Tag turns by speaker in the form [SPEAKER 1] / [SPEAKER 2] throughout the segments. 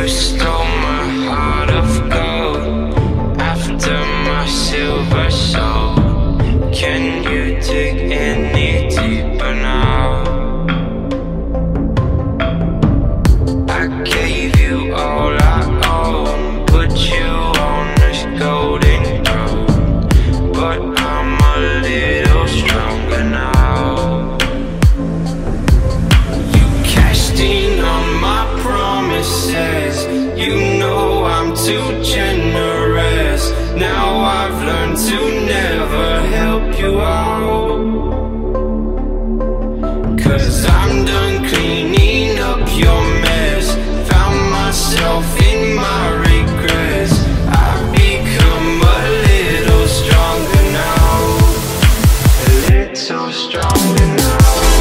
[SPEAKER 1] stole my heart of gold after my silver soul. Can you dig any deeper now? I gave you all I own, put you on this golden throne, but I'm a little stronger now. You cashed in on my promises, you know I'm too generous. Now I've learned to never help you out, 'cause I'm done cleaning up your mess. Found myself in my regrets. I've become a little stronger now, a little stronger now.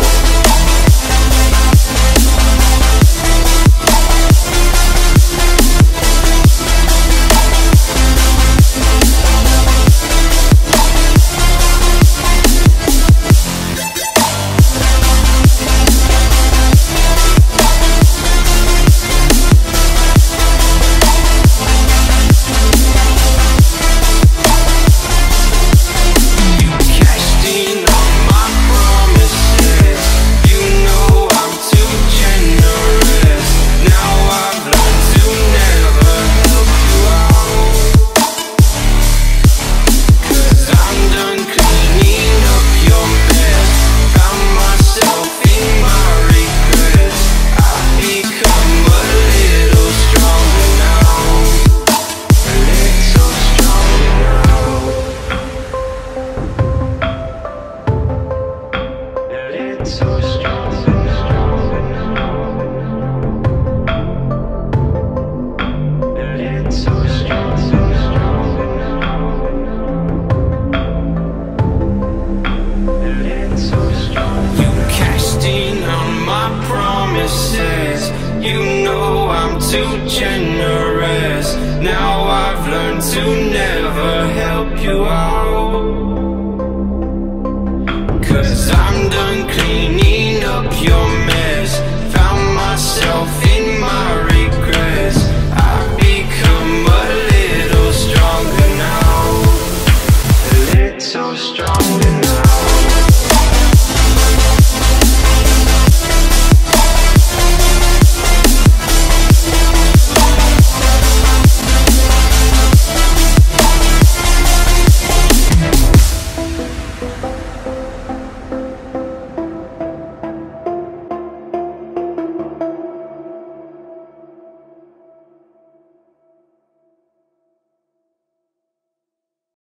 [SPEAKER 1] You know I'm too generous. Now I've learned to never help you out.